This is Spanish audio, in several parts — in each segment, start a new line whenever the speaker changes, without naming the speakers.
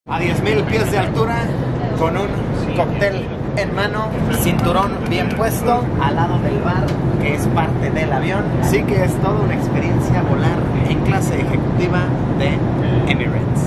A 10,000 pies de altura, con un cóctel en mano, cinturón bien puesto, al lado del bar, que es parte del avión. Sí que es toda una experiencia volar en clase ejecutiva de Emirates.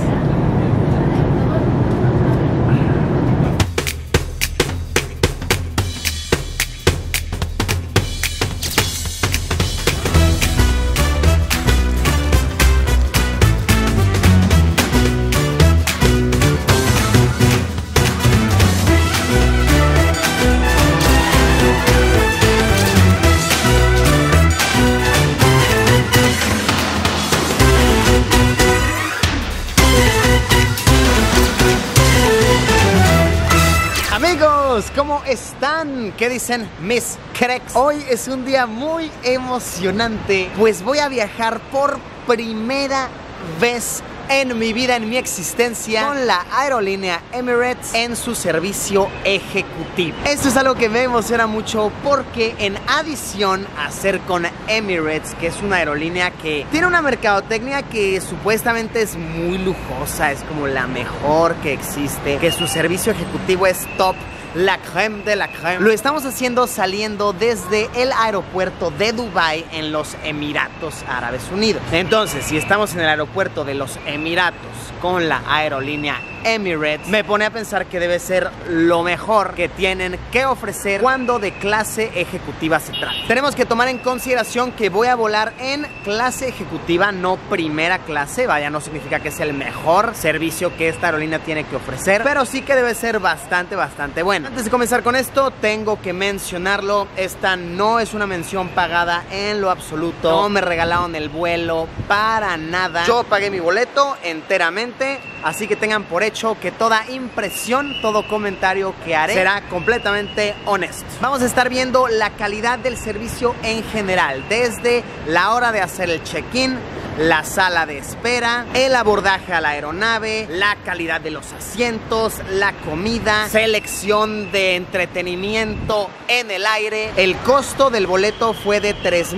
¿Cómo están? ¿Qué dicen mis cracks? Hoy es un día muy emocionante, pues voy a viajar por primera vez en mi vida, en mi existencia, con la aerolínea Emirates en su servicio ejecutivo. Esto es algo que me emociona mucho porque en adición a ser con Emirates, que es una aerolínea que tiene una mercadotecnia que supuestamente es muy lujosa, es como la mejor que existe, que su servicio ejecutivo es top, la crème de la crème. Lo estamos haciendo saliendo desde el aeropuerto de Dubái en los Emiratos Árabes Unidos. Entonces, si estamos en el aeropuerto de los Emiratos con la aerolínea Emirates, me pone a pensar que debe ser lo mejor que tienen que ofrecer cuando de clase ejecutiva se trata. Tenemos que tomar en consideración que voy a volar en clase ejecutiva, no primera clase. Vaya, no significa que sea el mejor servicio que esta aerolínea tiene que ofrecer, pero sí que debe ser bastante bueno. Antes de comenzar con esto, tengo que mencionarlo. Esta no es una mención pagada en lo absoluto. No me regalaron el vuelo para nada. Yo pagué mi boleto enteramente, así que tengan por hecho que toda impresión, todo comentario que haré será completamente honesto. Vamos a estar viendo la calidad del servicio en general, desde la hora de hacer el check-in, la sala de espera, el abordaje a la aeronave, la calidad de los asientos, la comida, selección de entretenimiento en el aire. El costo del boleto fue de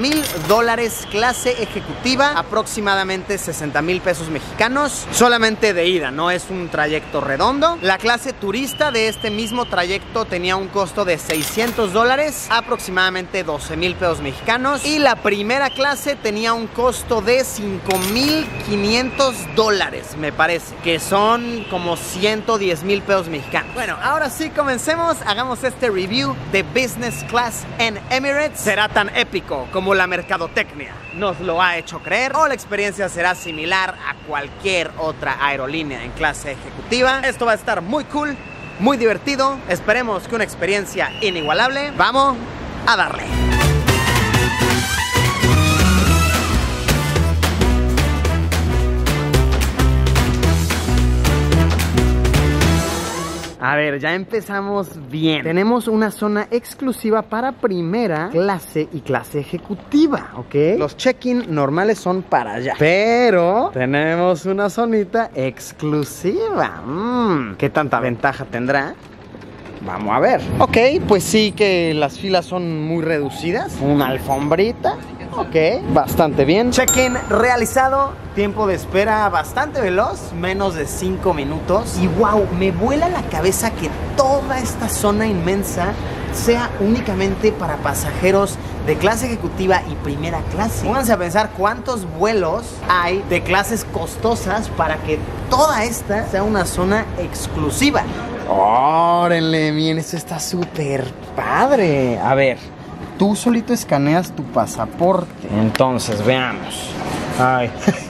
$3,000 clase ejecutiva, aproximadamente 60,000 pesos mexicanos, solamente de ida, no es un trayecto redondo. La clase turista de este mismo trayecto tenía un costo de $600, aproximadamente 12,000 pesos mexicanos, y la primera clase tenía un costo de $5,500, me parece, que son como 110,000 pesos mexicanos. Bueno, ahora sí, comencemos, hagamos este review de Business Class en Emirates. ¿Será tan épico como la mercadotecnia nos lo ha hecho creer, o la experiencia será similar a cualquier otra aerolínea en clase ejecutiva? Esto va a estar muy cool, muy divertido. Esperemos que una experiencia inigualable. Vamos a darle. A ver, ya empezamos bien. Tenemos una zona exclusiva para primera clase y clase ejecutiva, ¿ok? Los check-in normales son para allá, pero tenemos una zonita exclusiva. ¿Qué tanta ventaja tendrá? Vamos a ver. Ok, pues sí que las filas son muy reducidas. Una alfombrita. Ok, bastante bien. Check-in realizado. Tiempo de espera bastante veloz, menos de 5 minutos. Y wow, me vuela la cabeza que toda esta zona inmensa sea únicamente para pasajeros de clase ejecutiva y primera clase. Pónganse a pensar cuántos vuelos hay de clases costosas para que toda esta sea una zona exclusiva. Órale, bien, esto está súper padre. A ver, tú solito escaneas tu pasaporte. Entonces, veamos. Ay,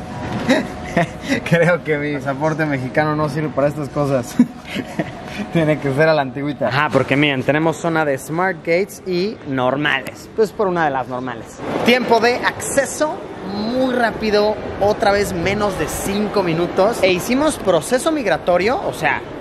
creo que mi pasaporte mexicano no sirve para estas cosas. Tiene que ser a la antigüita. Ajá, porque miren, tenemos zona de Smart Gates y normales. Pues por una de las normales. Tiempo de acceso muy rápido, otra vez menos de 5 minutos. E hicimos proceso migratorio, o sea,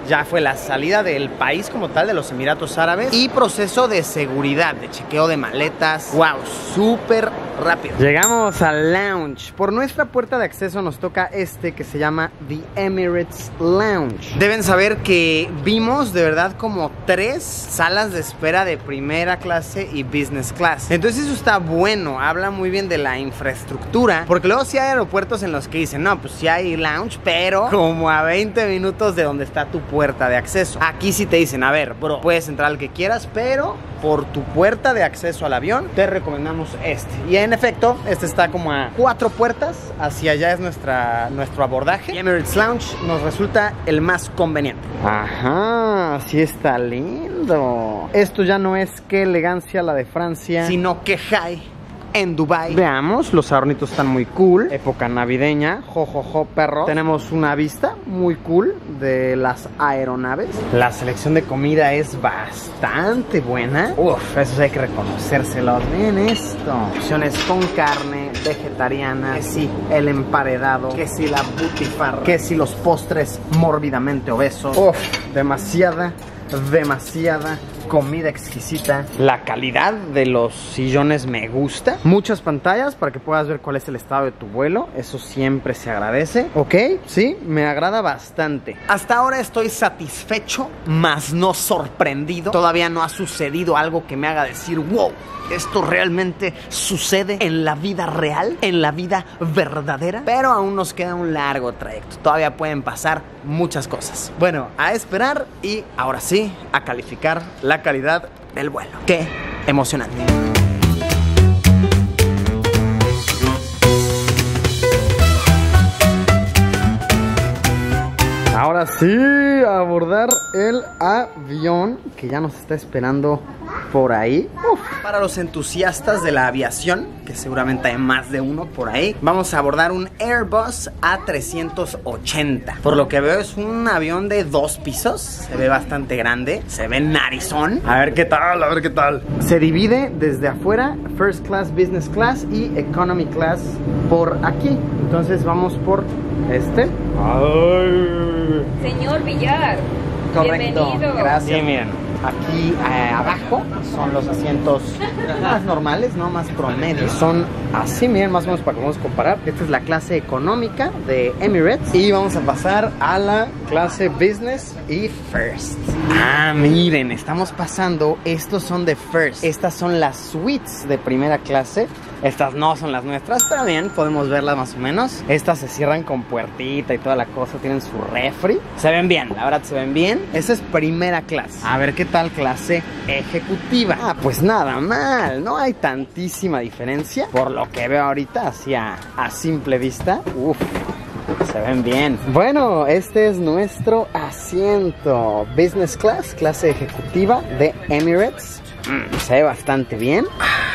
ya fue la salida del país como tal, de los Emiratos Árabes, y proceso de seguridad, de chequeo de maletas. Wow, súper rápido. Llegamos al lounge. Por nuestra puerta de acceso nos toca este que se llama The Emirates Lounge. Deben saber que vimos de verdad como 3 salas de espera de primera clase y business class. Entonces eso está bueno, habla muy bien de la infraestructura, porque luego sí hay aeropuertos en los que dicen, no, pues sí hay lounge, pero como a 20 minutos de donde está tu puerta de acceso. Aquí sí te dicen, a ver, bro, puedes entrar al que quieras, pero por tu puerta de acceso al avión te recomendamos este. Y en efecto, este está como a 4 puertas, hacia allá es nuestro abordaje. Y Emirates Lounge nos resulta el más conveniente. Ajá, sí está lindo. Esto ya no es qué elegancia la de Francia, sino que high en Dubai. Veamos, los adornitos están muy cool. Época navideña, jojojo perro. Tenemos una vista muy cool de las aeronaves. La selección de comida es bastante buena. Uf, eso sí hay que reconocérselos. Miren esto. Opciones con carne, vegetariana, que sí, el emparedado, que sí, la butifarra, que sí, los postres mórbidamente obesos. Uf, demasiada comida exquisita. La calidad de los sillones me gusta. Muchas pantallas para que puedas ver cuál es el estado de tu vuelo. Eso siempre se agradece. Ok, sí, me agrada bastante. Hasta ahora estoy satisfecho, mas no sorprendido. Todavía no ha sucedido algo que me haga decir, wow, esto realmente sucede en la vida real, en la vida verdadera. Pero aún nos queda un largo trayecto. Todavía pueden pasar muchas cosas. Bueno, a esperar y ahora sí, a calificar la calidad del vuelo. ¡Qué emocionante! Ahora sí, a abordar el avión que ya nos está esperando por ahí. Para los entusiastas de la aviación, que seguramente hay más de uno por ahí, vamos a abordar un Airbus A380. Por lo que veo es un avión de 2 pisos. Se ve bastante grande, se ve narizón. A ver qué tal, a ver qué tal. Se divide desde afuera, First Class, Business Class y Economy Class por aquí. Entonces vamos por este. ¡Ay!
Señor Villar,
correcto,
bienvenido.
Gracias. Sí, miren, aquí abajo son los asientos más normales, ¿no? Más promedio. Son así, miren, más o menos para que vamos a comparar. Esta es la clase económica de Emirates. Y vamos a pasar a la clase Business y First. Ah, miren, estamos pasando. Estos son de First. Estas son las suites de primera clase. Estas no son las nuestras, pero bien, podemos verlas más o menos. Estas se cierran con puertita y toda la cosa. Tienen su refri. Se ven bien, la verdad se ven bien. Esa es primera clase. A ver qué tal clase ejecutiva. Ah, pues nada mal. No hay tantísima diferencia. Por lo que veo ahorita, hacia a simple vista. Uf, se ven bien. Bueno, este es nuestro asiento. Business Class, clase ejecutiva de Emirates. Se ve bastante bien.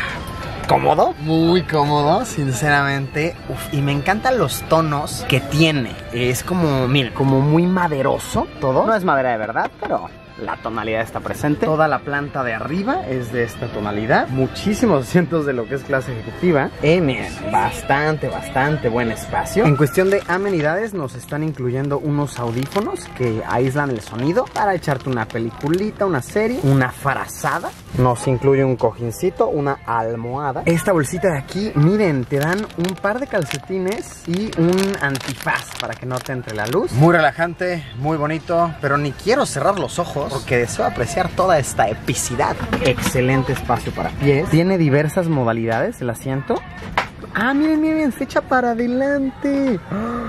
Cómodo, muy cómodo, sinceramente. Uf, y me encantan los tonos que tiene. Es como, miren, como muy maderoso todo. No es madera de verdad, pero la tonalidad está presente. Toda la planta de arriba es de esta tonalidad. Muchísimos asientos de lo que es clase ejecutiva. Miren, bastante buen espacio. En cuestión de amenidades nos están incluyendo unos audífonos que aíslan el sonido para echarte una peliculita, una serie, una frazada. Nos incluye un cojincito, una almohada. Esta bolsita de aquí, miren, te dan un par de calcetines y un antifaz para que no te entre la luz. Muy relajante, muy bonito, pero ni quiero cerrar los ojos porque deseo apreciar toda esta epicidad. Excelente espacio para pies. Tiene diversas modalidades el asiento. Ah, miren, se echa para adelante.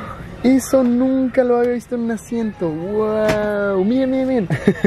Eso nunca lo había visto en un asiento. ¡Wow! Miren.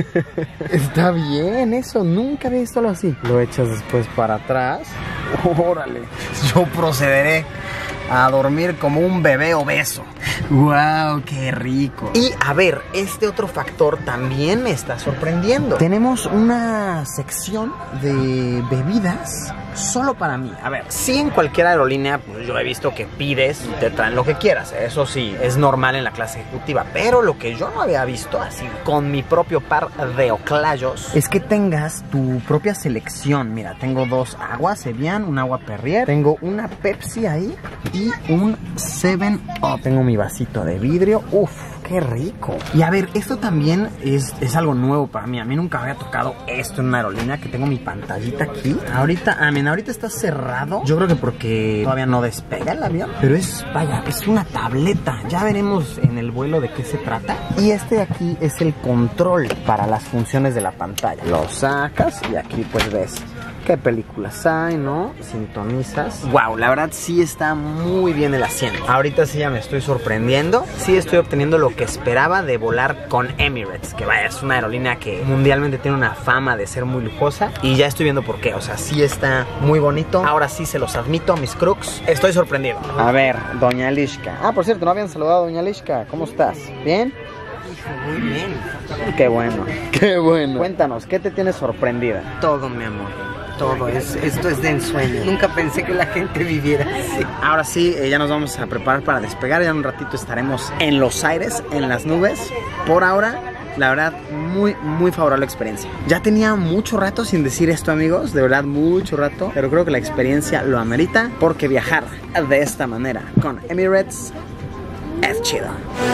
Está bien eso, nunca había visto algo así. Lo echas después para atrás. Órale. Yo procederé a dormir como un bebé obeso. ¡Wow! ¡Qué rico! Y a ver, este otro factor también me está sorprendiendo. Tenemos una sección de bebidas solo para mí. A ver, sí, en cualquier aerolínea, pues yo he visto que pides y te traen lo que quieras. Eso sí, es normal en la clase ejecutiva. Pero lo que yo no había visto, así con mi propio par de oclayos, es que tengas tu propia selección. Mira, tengo 2 aguas Evian, un agua Perrier, tengo una Pepsi ahí y un 7-Up. Tengo mi vasito de vidrio. Uf, qué qué rico. Y a ver, esto también es algo nuevo para mí. A mí nunca me había tocado esto en una aerolínea, que tengo mi pantallita aquí. Ahorita está cerrado. Yo creo que porque todavía no despega el avión. Pero vaya, es una tableta. Ya veremos en el vuelo de qué se trata. Y este de aquí es el control para las funciones de la pantalla. Lo sacas y aquí pues ves qué películas hay, ¿no? Sintonizas. Wow, la verdad sí está muy bien el asiento. Ahorita sí ya me estoy sorprendiendo. Sí estoy obteniendo lo que esperaba de volar con Emirates, que vaya, es una aerolínea que mundialmente tiene una fama de ser muy lujosa. Y ya estoy viendo por qué. O sea, sí está muy bonito. Ahora sí se los admito, mis crooks. Estoy sorprendido. A ver, doña Lishka. Ah, por cierto, no habían saludado a doña Lishka. ¿Cómo estás? ¿Bien?
Muy bien.
Qué bueno, qué bueno. Cuéntanos, ¿qué te tiene sorprendida?
Todo, mi amor. Todo. Esto es de ensueño. Nunca pensé que la gente viviera así.
Ahora sí, ya nos vamos a preparar para despegar. Ya en un ratito estaremos en los aires, en las nubes. Por ahora, la verdad, muy favorable experiencia. Ya tenía mucho rato sin decir esto, amigos. De verdad, mucho rato. Pero creo que la experiencia lo amerita, porque viajar de esta manera con Emirates es chido.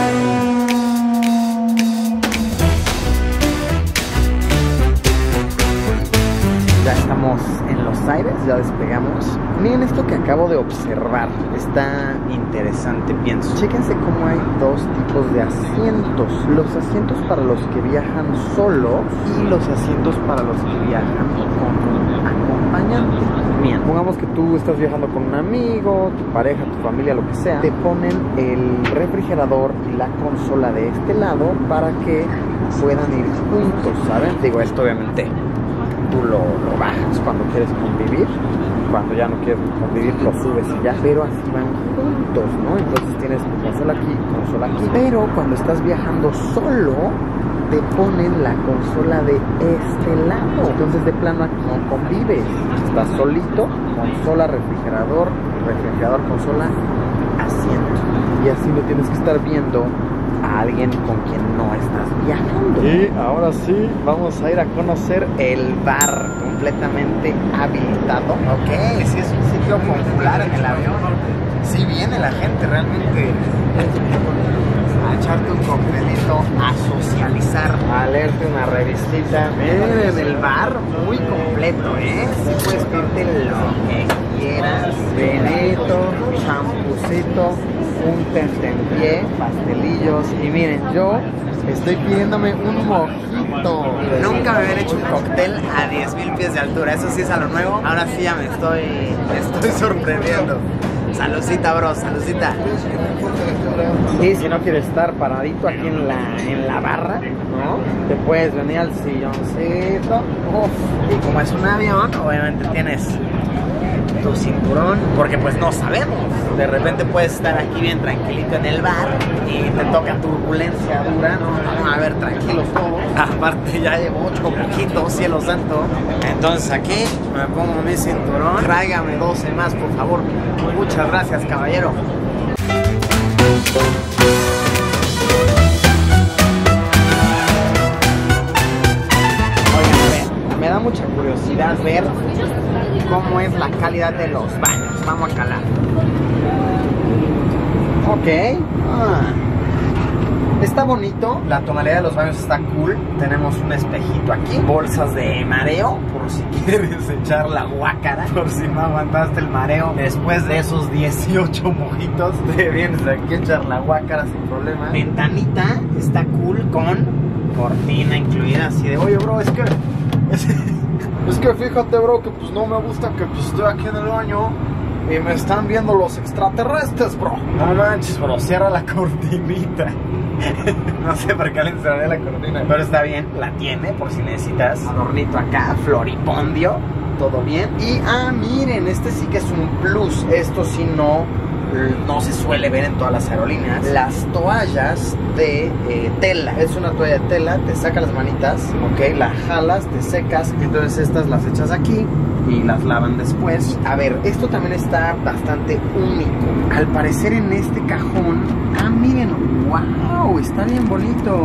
Ya estamos en los aires, ya despegamos. Miren esto que acabo de observar. Está interesante, pienso. Chéquense cómo hay dos tipos de asientos. Los asientos para los que viajan solos y los asientos para los que viajan con acompañante. Bien, pongamos que tú estás viajando con un amigo, tu pareja, tu familia, lo que sea. Te ponen el refrigerador y la consola de este lado para que puedan ir juntos, ¿saben? Digo, esto obviamente tú lo bajas cuando quieres convivir. Cuando ya no quieres convivir, lo subes y ya. Pero así van juntos, ¿no? Entonces tienes tu consola aquí, consola aquí. Pero cuando estás viajando solo, te ponen la consola de este lado. Entonces de plano aquí no convives. Estás solito, consola, refrigerador, consola, asiento. Y así no tienes que estar viendo a alguien con quien no estás viajando. Y ahora sí, vamos a ir a conocer el bar completamente habilitado. Ok, sí es un sitio popular en el avión. Sí viene la gente realmente a echarte un coctelito, a socializar, a leerte una revistita. Miren, el bar muy completo, ¿eh? Sí puedes pedirte lo que quieras. Vinito, champucito, un tentempié, pastelillos. Y miren, yo estoy pidiéndome un mojito. Nunca me habían hecho un cóctel a 10,000 pies de altura. Eso sí es a lo nuevo. Ahora sí ya me estoy sorprendiendo. Saludcita, bro, saludcita. Y si no quieres estar paradito aquí en la barra, ¿no? Te puedes venir al silloncito. Uf. Y como es un avión, obviamente tienes tu cinturón, porque pues no sabemos. De repente puedes estar aquí bien tranquilito en el bar y te toca turbulencia dura, ¿no? A ver, tranquilos todos. Aparte ya llevo 8 mojitos, cielo santo. Entonces aquí me pongo mi cinturón. Tráigame 12 más, por favor. Muchas gracias, caballero. Oigan, me da mucha curiosidad ver cómo es la calidad de los baños. Vamos a calar. Ok. Está bonito, la tonalidad de los baños está cool. Tenemos un espejito aquí, bolsas de mareo, por si quieres echar la guácara, por si no aguantaste el mareo. Después de esos 18 mojitos, te vienes aquí a echar la guácara sin problema. Ventanita está cool con cortina incluida, así de, oye bro, es que fíjate bro, que pues no me gusta que pues estoy aquí en el baño y me están viendo los extraterrestres, bro. No manches, bro, cierra la cortinita. No sé por qué le encerré la cortina, pero está bien, la tiene por si necesitas. Adornito acá, floripondio, todo bien. Y miren, este sí que es un plus. Esto sí no se suele ver en todas las aerolíneas. Las toallas de tela. Es una toalla de tela, te saca las manitas, ok, la jalas, te secas. Entonces estas las echas aquí y las lavan después. A ver, esto también está bastante único. Al parecer en este cajón, miren, wow, está bien bonito.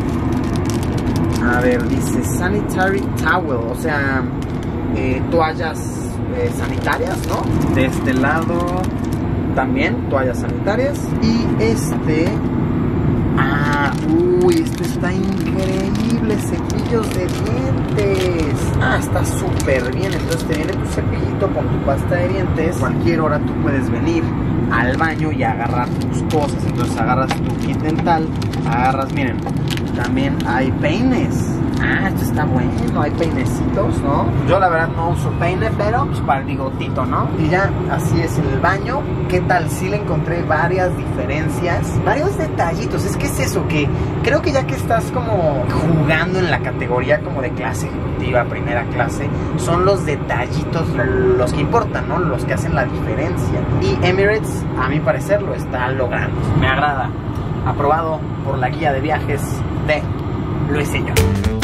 A ver, dice sanitary towel, o sea, toallas sanitarias, ¿no? De este lado también toallas sanitarias. Y Uy, esto está increíble, cepillos de dientes. Ah, está súper bien. Entonces te viene tu cepillito con tu pasta de dientes. Cualquier hora tú puedes venir al baño y agarrar tus cosas. Entonces agarras tu kit dental, agarras, miren, también hay peines. Ah, esto está bueno, hay peinecitos, ¿no? Yo la verdad no uso peine, pero pues para el bigotito, ¿no? Y ya, así es el baño. ¿Qué tal? Sí le encontré varias diferencias, varios detallitos. Es que es eso, que creo que ya que estás como jugando en la categoría como de clase ejecutiva, primera clase, son los detallitos los que importan, ¿no? Los que hacen la diferencia. Y Emirates, a mi parecer, lo está logrando. Me agrada. Aprobado por la guía de viajes de Luisillo.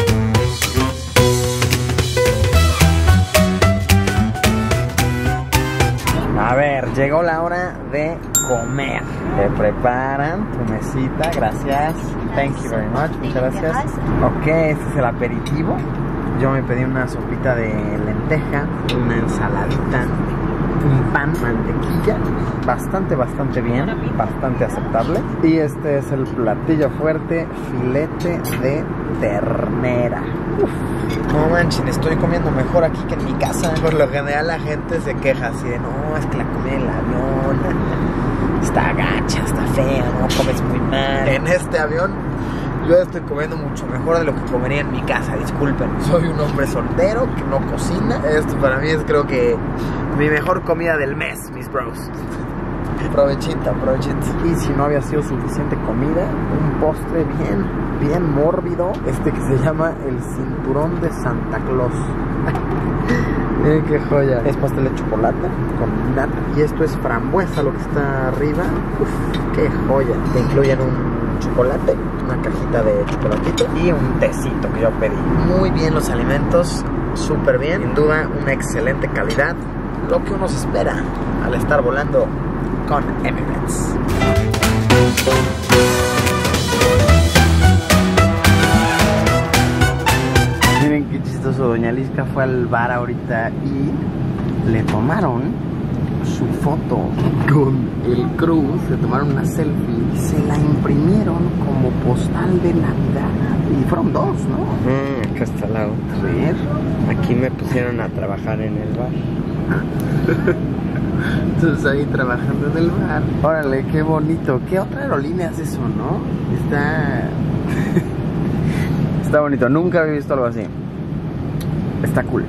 A ver, llegó la hora de comer. Te preparan tu mesita, gracias. Thank you very much, muchas gracias. Ok, este es el aperitivo. Yo me pedí una sopita de lenteja, una ensaladita, un pan, mantequilla. Bastante bien, bastante aceptable. Y este es el platillo fuerte, filete de ternera. Uf. No manchen, estoy comiendo mejor aquí que en mi casa. Por lo general la gente se queja así de, no, es que la comida en el avión está gacha, está fea, no comes muy mal. En este avión yo estoy comiendo mucho mejor de lo que comería en mi casa, disculpen. Soy un hombre soltero que no cocina. Esto para mí es, creo que, mi mejor comida del mes, mis bros. Provechito. Y si no había sido suficiente comida, un postre bien mórbido, que se llama el cinturón de Santa Claus. Miren qué joya. Es pastel de chocolate con nata. Y esto es frambuesa, lo que está arriba. Uf, qué joya. Te incluyen un chocolate, una cajita de chocolatito y un tecito que yo pedí. Muy bien los alimentos, súper bien. Sin duda, una excelente calidad. Lo que uno se espera al estar volando con Emirates. Miren qué chistoso, doña Lisca fue al bar ahorita y le tomaron su foto con el Cruz, le tomaron una selfie, se la imprimieron como postal de Navidad y fueron dos, ¿no?
Acá está la otra.
A ver,
aquí me pusieron a trabajar en el bar.
Entonces ahí trabajando en el bar. Órale, qué bonito. ¿Qué otra aerolínea es eso, no? Está bonito. Nunca había visto algo así. Está cool.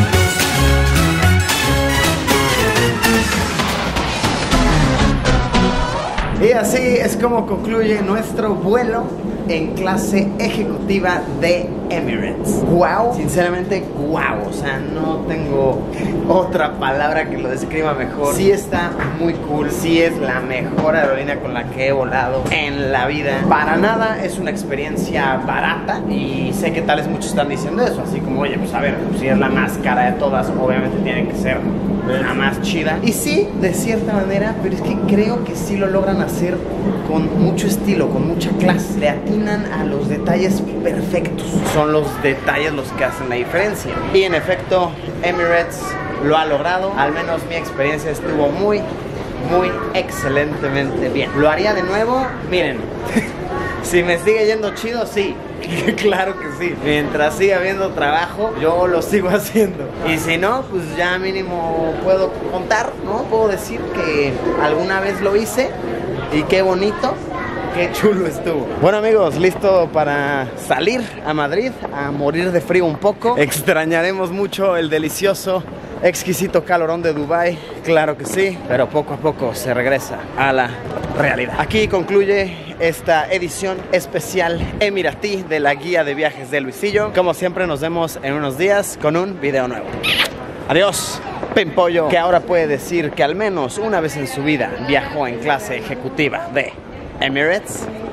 Y así es como concluye nuestro vuelo en clase ejecutiva de Emirates. Wow, sinceramente wow, o sea, no tengo otra palabra que lo describa mejor. Sí está muy cool, sí es la mejor aerolínea con la que he volado en la vida. Para nada es una experiencia barata y sé que tal vez muchos están diciendo eso, así como, oye, pues a ver, si es la más cara de todas, obviamente tiene que ser la más chida. Y sí, de cierta manera, pero es que creo que sí lo logran hacer con mucho estilo, con mucha clase. Le atinan a los detalles perfectos. Son los detalles los que hacen la diferencia. Y en efecto, Emirates lo ha logrado. Al menos mi experiencia estuvo muy excelentemente bien. ¿Lo haría de nuevo? Miren, si me sigue yendo chido, sí. Claro que sí. Mientras siga habiendo trabajo, yo lo sigo haciendo. Y si no, pues ya mínimo puedo contar, ¿no? Puedo decir que alguna vez lo hice y qué bonito, qué chulo estuvo. Bueno amigos, listo para salir a Madrid, a morir de frío un poco. Extrañaremos mucho el delicioso, exquisito calorón de Dubái, claro que sí, pero poco a poco se regresa a la realidad. Aquí concluye esta edición especial emiratí de la guía de viajes de Luisillo. Como siempre, nos vemos en unos días con un video nuevo. Adiós, Pimpollo, que ahora puede decir que al menos una vez en su vida viajó en clase ejecutiva de Emirates.